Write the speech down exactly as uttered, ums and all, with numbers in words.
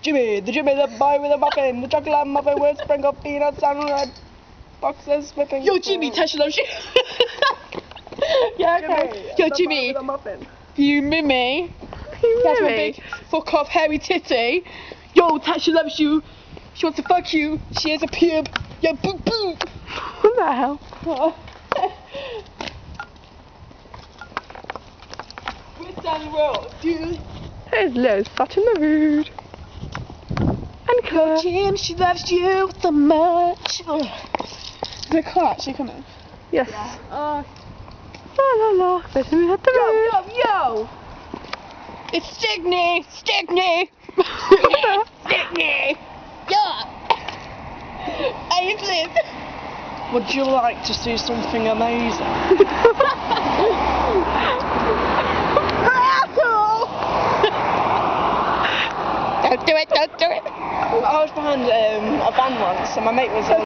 Jimmy, the Jimmy, the boy with the muffin, the chocolate muffin with sprinkled peanuts and red boxes whipping. Yo, Jimmy, Tasha loves you. Yeah, okay. Jimmy, Yo, Jimmy, the muffin. you mimmy. That's my big fuck off hairy titty. Yo, Tasha loves you. She wants to fuck you. She has a pube. Yo, boop boop. What the hell? We're down the road, dude. There's Liz, such in the mood. And Claire. Jim, she loves you so much. Is it Claire actually coming? Yes. Yeah. Oh. La la la. Listen, we had the Yo, mood. yo, yo. It's Stickney. Stickney. Stickney. Yeah. Hey, it's Liz. Would you like to see something amazing? Don't do it, don't do it. I was behind um, a van once and my mate was uh,